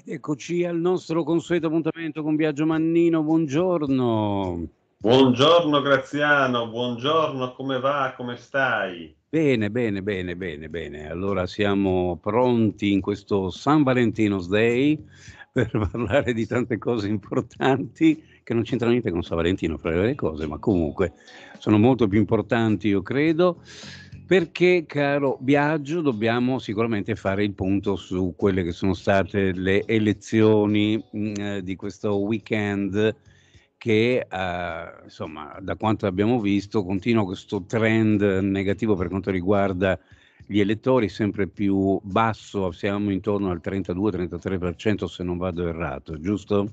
Eccoci al nostro consueto appuntamento con Biagio Mannino, buongiorno. Buongiorno Graziano, buongiorno, come va? Come stai? Bene, bene, bene, bene, bene. Allora siamo pronti in questo San Valentino's Day per parlare di tante cose importanti che non c'entrano niente con San Valentino fra le varie cose, ma comunque sono molto più importanti, io credo, perché, caro Biagio, dobbiamo sicuramente fare il punto su quelle che sono state le elezioni di questo weekend che insomma, da quanto abbiamo visto, continua questo trend negativo per quanto riguarda gli elettori, sempre più basso, siamo intorno al 32-33% se non vado errato, giusto?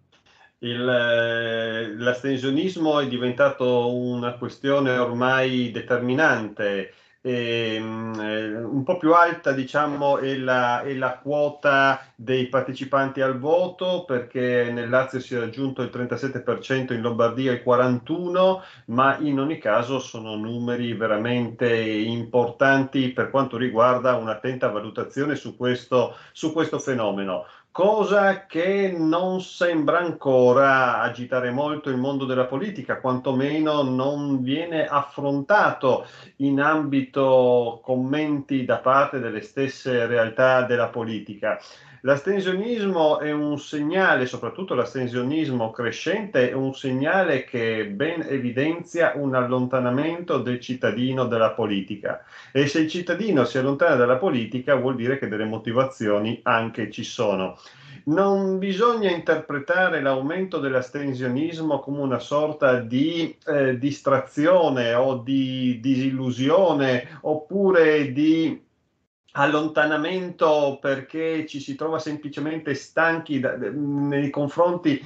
L'astensionismo è diventato una questione ormai determinante. Un po' più alta, diciamo, è la quota dei partecipanti al voto, perché nel Lazio si è raggiunto il 37%, in Lombardia il 41%, ma in ogni caso sono numeri veramente importanti per quanto riguarda un'attenta valutazione su questo fenomeno. Cosa che non sembra ancora agitare molto il mondo della politica, quantomeno non viene affrontato in ambito commenti da parte delle stesse realtà della politica. L'astensionismo è un segnale, soprattutto l'astensionismo crescente, è un segnale che ben evidenzia un allontanamento del cittadino dalla politica. E se il cittadino si allontana dalla politica vuol dire che delle motivazioni anche ci sono. Non bisogna interpretare l'aumento dell'astensionismo come una sorta di distrazione o di disillusione oppure di allontanamento perché ci si trova semplicemente stanchi nei confronti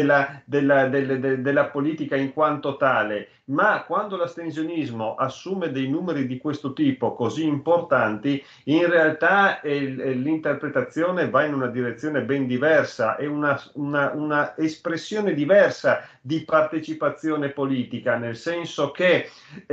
della politica in quanto tale, ma quando l'astensionismo assume dei numeri di questo tipo così importanti, in realtà l'interpretazione va in una direzione ben diversa, è una espressione diversa di partecipazione politica, nel senso che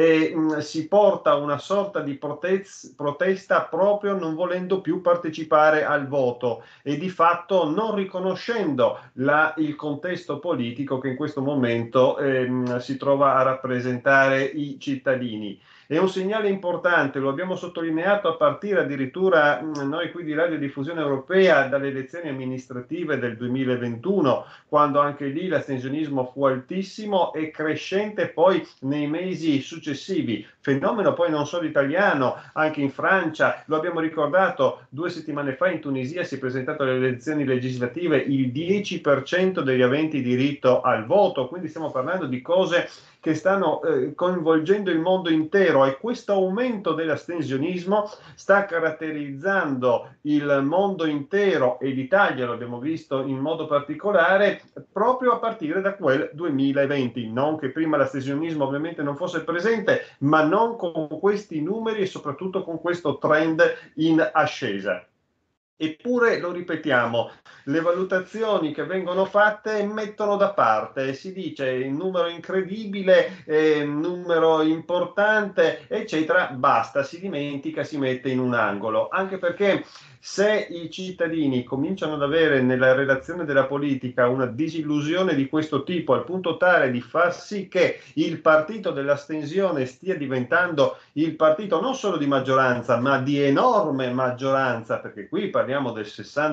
si porta una sorta di protesta proprio non volendo più partecipare al voto e di fatto non riconoscendo il contesto politico che in questo momento si trova a rappresentare i cittadini. È un segnale importante, lo abbiamo sottolineato a partire addirittura noi qui di Radiodiffusione Europea dalle elezioni amministrative del 2021, quando anche lì l'astensionismo fu altissimo e crescente poi nei mesi successivi. Fenomeno poi non solo italiano, anche in Francia, lo abbiamo ricordato 2 settimane fa in Tunisia si è presentato alle elezioni legislative il 10% degli aventi diritto al voto, quindi stiamo parlando di cose che stanno coinvolgendo il mondo intero e questo aumento dell'astensionismo sta caratterizzando il mondo intero e l'Italia, lo abbiamo visto in modo particolare, proprio a partire da quel 2020. Non che prima l'astensionismo ovviamente non fosse presente, ma non con questi numeri e soprattutto con questo trend in ascesa. Eppure, lo ripetiamo, le valutazioni che vengono fatte mettono da parte, si dice il numero incredibile, numero importante, eccetera, basta, si dimentica, si mette in un angolo, anche perché se i cittadini cominciano ad avere nella relazione della politica una disillusione di questo tipo, al punto tale di far sì che il partito dell'astensione stia diventando il partito non solo di maggioranza, ma di enorme maggioranza, perché qui parliamo del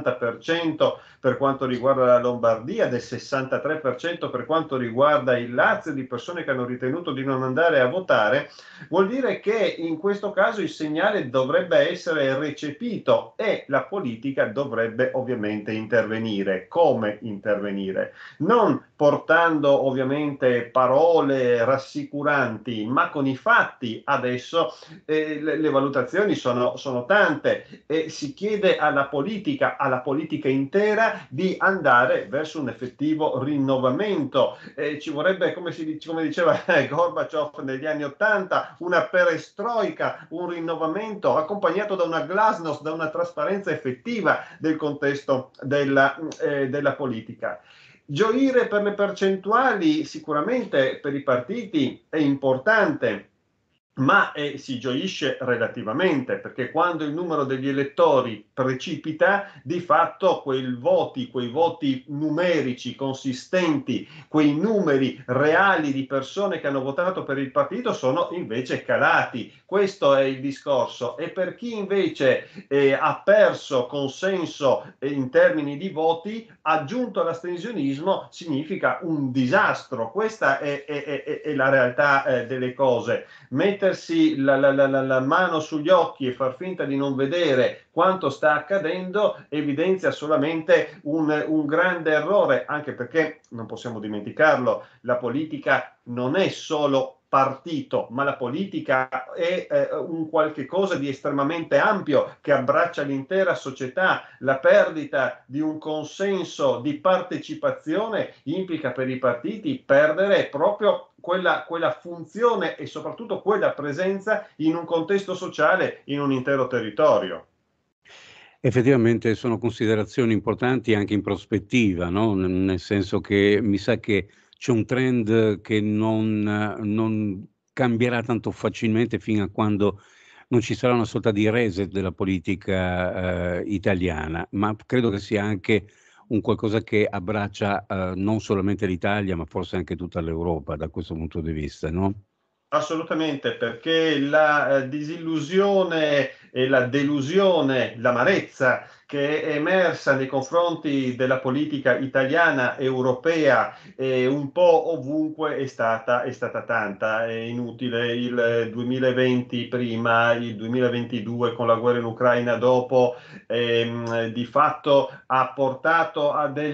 60% per quanto riguarda la Lombardia, del 63% per quanto riguarda il Lazio, di persone che hanno ritenuto di non andare a votare, vuol dire che in questo caso il segnale dovrebbe essere recepito e la politica dovrebbe ovviamente intervenire. Come intervenire? Non portando ovviamente parole rassicuranti, ma con i fatti. Adesso le valutazioni sono tante e si chiede alla politica intera di andare verso un effettivo rinnovamento. Ci vorrebbe, come diceva Gorbaciov negli anni '80, una perestroica, un rinnovamento accompagnato da una glasnost, da una trasparenza effettiva del contesto della politica. Gioire per le percentuali sicuramente per i partiti è importante, ma si gioisce relativamente, perché quando il numero degli elettori precipita, di fatto quei voti numerici consistenti, quei numeri reali di persone che hanno votato per il partito sono invece calati. Questo è il discorso. E per chi invece ha perso consenso in termini di voti, aggiunto all'astensionismo, significa un disastro. Questa è la realtà delle cose. Mettersi la mano sugli occhi e far finta di non vedere quanto sta accadendo evidenzia solamente un grande errore, anche perché non possiamo dimenticarlo, la politica non è solo partito, ma la politica è un qualche cosa di estremamente ampio che abbraccia l'intera società. La perdita di un consenso di partecipazione implica per i partiti perdere proprio quella funzione e soprattutto quella presenza in un contesto sociale, in un intero territorio. Effettivamente sono considerazioni importanti anche in prospettiva, no, nel senso che mi sa che c'è un trend che non cambierà tanto facilmente fino a quando non ci sarà una sorta di reset della politica, italiana, ma credo che sia anche un qualcosa che abbraccia, non solamente l'Italia, ma forse anche tutta l'Europa da questo punto di vista, no? Assolutamente, perché la disillusione e la delusione, l'amarezza che è emersa nei confronti della politica italiana, europea e un po' ovunque è stata tanta. È inutile il 2020 prima, il 2022 con la guerra in Ucraina dopo, di fatto ha portato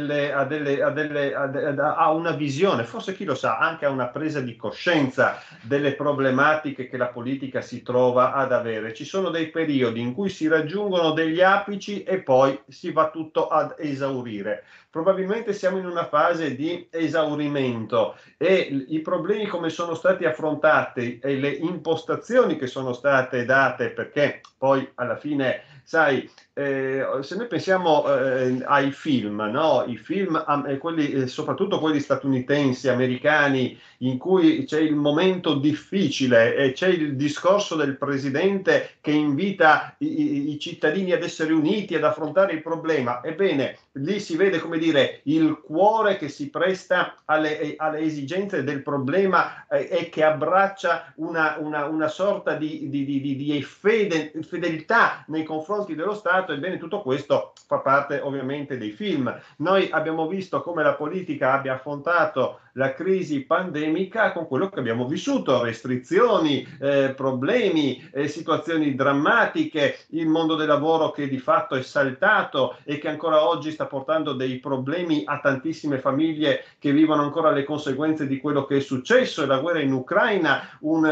a una visione, forse chi lo sa, anche a una presa di coscienza delle problematiche che la politica si trova ad avere. Ci sono dei periodi in cui si raggiungono degli apici e poi si va tutto ad esaurire. Probabilmente siamo in una fase di esaurimento e i problemi come sono stati affrontati e le impostazioni che sono state date, perché poi alla fine, sai, se noi pensiamo ai film, no? I film, quelli, soprattutto quelli statunitensi, americani, in cui c'è il momento difficile e c'è il discorso del presidente che invita i cittadini ad essere uniti, ad affrontare il problema. Ebbene, lì si vede, come dire, il cuore che si presta alle esigenze del problema e che abbraccia una sorta di fedeltà nei confronti dello Stato. Ebbene, tutto questo fa parte ovviamente dei film. Noi abbiamo visto come la politica abbia affrontato la crisi pandemica con quello che abbiamo vissuto, restrizioni, problemi, situazioni drammatiche, il mondo del lavoro che di fatto è saltato e che ancora oggi sta portando dei problemi a tantissime famiglie che vivono ancora le conseguenze di quello che è successo, e la guerra in Ucraina,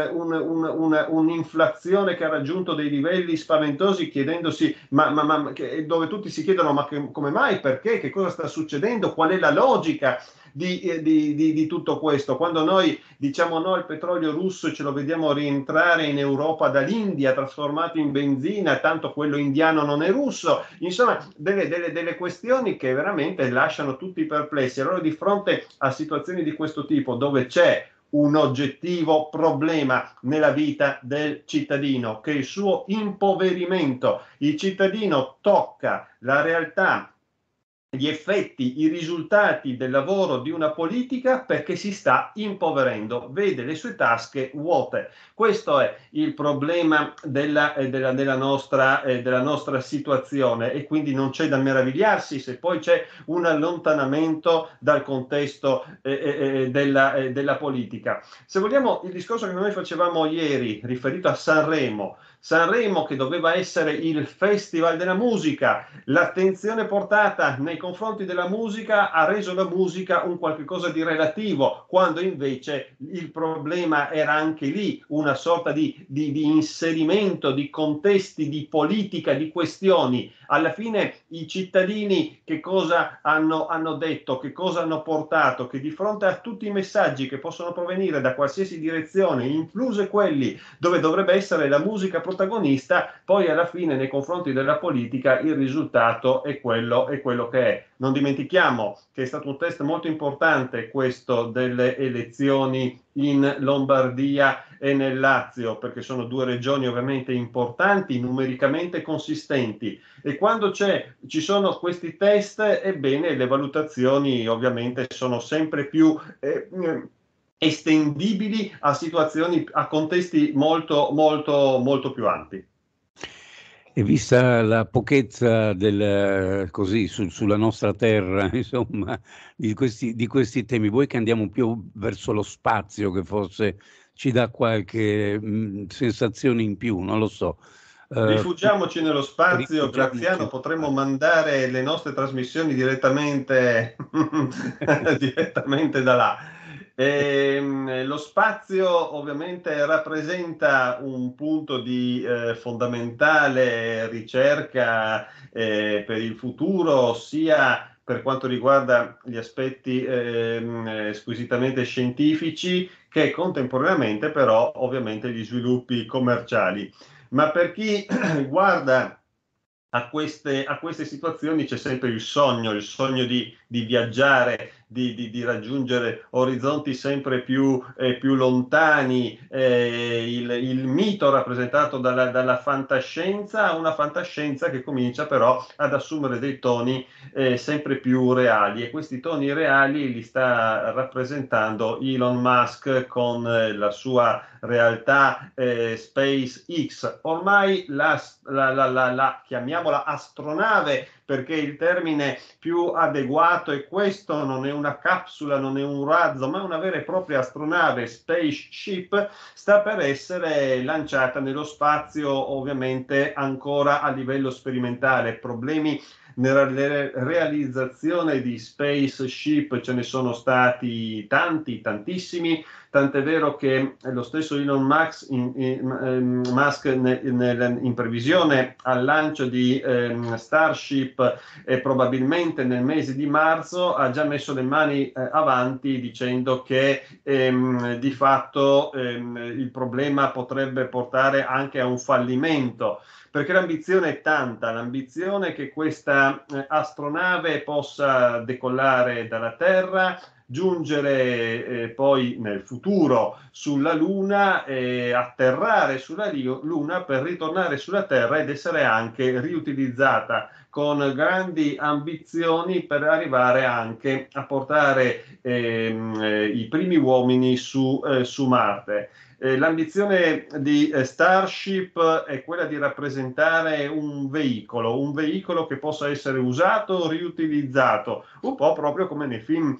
un'inflazione che ha raggiunto dei livelli spaventosi, chiedendosi dove tutti si chiedono come mai, perché, che cosa sta succedendo, qual è la logica di tutto questo. Quando noi diciamo no al petrolio russo e ce lo vediamo rientrare in Europa dall'India trasformato in benzina, tanto quello indiano non è russo, insomma delle questioni che veramente lasciano tutti perplessi. Allora, di fronte a situazioni di questo tipo, dove c'è un oggettivo problema nella vita del cittadino, che è il suo impoverimento, il cittadino tocca la realtà, gli effetti, i risultati del lavoro di una politica, perché si sta impoverendo, vede le sue tasche vuote. Questo è il problema della nostra situazione, e quindi non c'è da meravigliarsi se poi c'è un allontanamento dal contesto della politica. Se vogliamo, il discorso che noi facevamo ieri riferito a Sanremo, che doveva essere il festival della musica, l'attenzione portata nei confronti della musica ha reso la musica un qualche cosa di relativo, quando invece il problema era anche lì una sorta di inserimento di contesti, di politica, di questioni. Alla fine i cittadini che cosa hanno detto, che cosa hanno portato? Che di fronte a tutti i messaggi che possono provenire da qualsiasi direzione, incluse quelli dove dovrebbe essere la musica protagonista, poi alla fine nei confronti della politica il risultato è quello che è. Non dimentichiamo che è stato un test molto importante questo delle elezioni in Lombardia e nel Lazio, perché sono due regioni ovviamente importanti, numericamente consistenti, e quando ci sono questi test, ebbene le valutazioni ovviamente sono sempre più estendibili a situazioni, a contesti molto, molto, molto più ampi. E vista la pochezza così, sulla nostra terra, insomma, di questi temi, vuoi che andiamo più verso lo spazio, che forse ci dà qualche sensazione in più, non lo so. Rifugiamoci nello spazio, Graziano, Rifugiamoci. potremmo mandare le nostre trasmissioni direttamente, direttamente da là. Lo spazio ovviamente rappresenta un punto di fondamentale ricerca per il futuro, sia per quanto riguarda gli aspetti squisitamente scientifici, che contemporaneamente però ovviamente gli sviluppi commerciali. Ma per chi guarda a queste situazioni c'è sempre il sogno di viaggiare, di raggiungere orizzonti sempre più lontani, il mito rappresentato dalla fantascienza, una fantascienza che comincia però ad assumere dei toni sempre più reali, e questi toni reali li sta rappresentando Elon Musk con la sua realtà SpaceX. Ormai chiamiamola astronave, perché il termine più adeguato è questo, non è una capsula, non è un razzo, ma una vera e propria astronave, spaceship, sta per essere lanciata nello spazio, ovviamente ancora a livello sperimentale. Problemi nella realizzazione di spaceship ce ne sono stati tantissimi, tant'è vero che lo stesso Elon Musk in previsione al lancio di Starship, probabilmente nel mese di marzo, ha già messo le mani avanti, dicendo che di fatto il problema potrebbe portare anche a un fallimento, perché l'ambizione è tanta, l'ambizione che questa astronave possa decollare dalla Terra, giungere poi nel futuro sulla Luna, atterrare sulla Luna per ritornare sulla Terra ed essere anche riutilizzata, con grandi ambizioni per arrivare anche a portare i primi uomini su Marte. L'ambizione di Starship è quella di rappresentare un veicolo che possa essere usato, riutilizzato, un po' proprio come nei film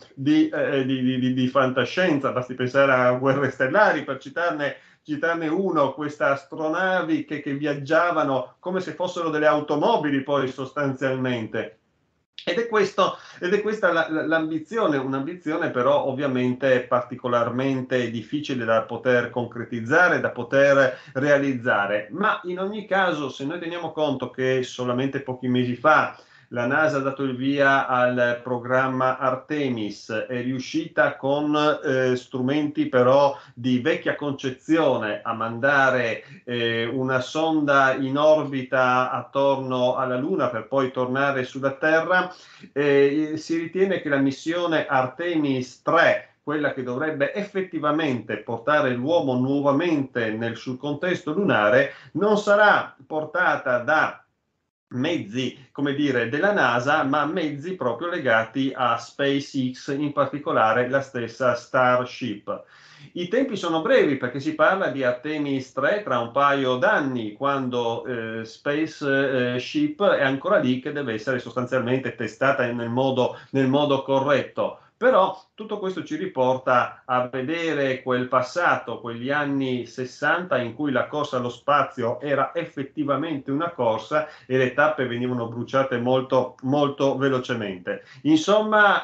di fantascienza. Basti pensare a Guerre Stellari, per citarne uno, queste astronavi che viaggiavano come se fossero delle automobili, poi sostanzialmente. Ed è questa l'ambizione, un'ambizione però ovviamente particolarmente difficile da poter concretizzare, da poter realizzare. Ma in ogni caso, se noi teniamo conto che solamente pochi mesi fa la NASA ha dato il via al programma Artemis, è riuscita con strumenti però di vecchia concezione a mandare una sonda in orbita attorno alla Luna per poi tornare sulla Terra, si ritiene che la missione Artemis 3, quella che dovrebbe effettivamente portare l'uomo nuovamente sul contesto lunare, non sarà portata da mezzi, come dire, della NASA, ma mezzi proprio legati a SpaceX, in particolare la stessa Starship. I tempi sono brevi, perché si parla di Artemis 3 tra un paio d'anni, quando Spaceship è ancora lì, che deve essere sostanzialmente testata nel modo corretto. Però tutto questo ci riporta a vedere quel passato, quegli anni 60, in cui la corsa allo spazio era effettivamente una corsa e le tappe venivano bruciate molto, molto velocemente. Insomma,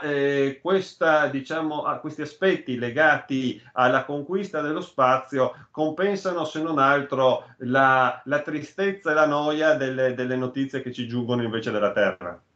questi aspetti legati alla conquista dello spazio compensano, se non altro, la tristezza e la noia delle notizie che ci giungono invece dalla Terra.